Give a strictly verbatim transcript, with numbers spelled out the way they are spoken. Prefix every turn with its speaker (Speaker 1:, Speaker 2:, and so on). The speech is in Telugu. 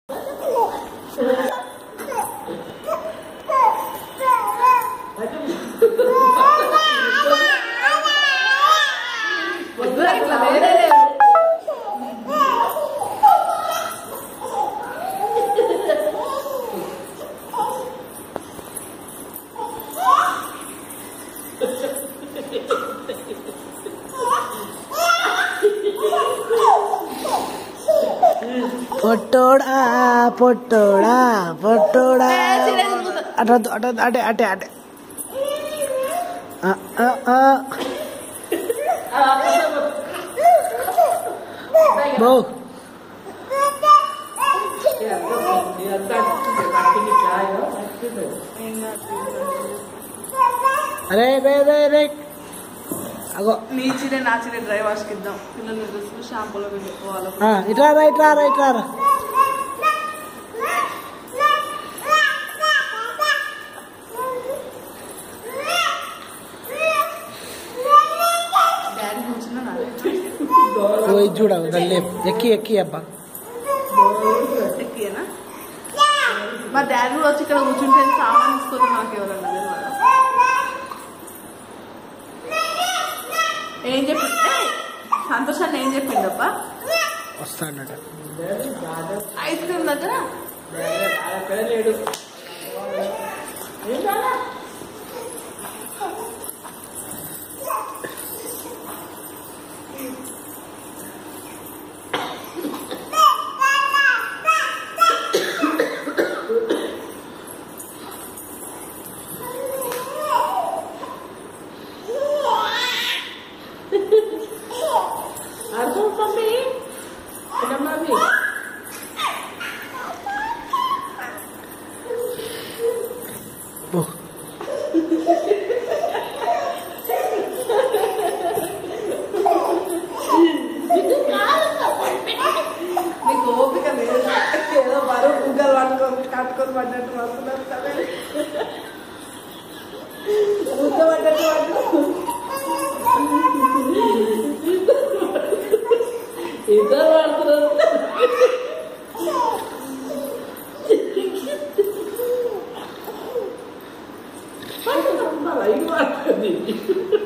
Speaker 1: పొట్టోడా పొట్టోడా పొట్టోడా అటు అటు అటే అటే అటే బో అరే రే రే రే అగో
Speaker 2: నీ చీర నా చీర డ్రై వాష్కి ఇద్దాం పిల్లలు డ్రెస్సులు షాంపూలో పెట్టుకోవాలి.
Speaker 1: ఇట్లా రా ఇట్లా రా ఇట్లా రా చూడ దల్లే ఎక్కి ఎక్కి అబ్బా
Speaker 2: ఎక్కియేనా మా డాడీ వచ్చి ఇక్కడ కూర్చుంటే సామాన్ ఇస్తుంది మాకు ఎవరన్నా ఏం చెప్పి సంతోషాన్ని ఏం చెప్పిండబ్బా
Speaker 1: వస్తాడట
Speaker 2: ఐస్ క్రీమ్ దగ్గర
Speaker 1: లేడు
Speaker 2: నీకు ఓపిక లేదు ఏదో బరువు గుగ్గలు పట్టుకొని కట్టుకొని పడ్డట్టు వస్తున్నారు కదా గుగ్గ పడ్డట్టు పట్టు ఇద్దరు పడుతున్నారు ఇది పడుతుంది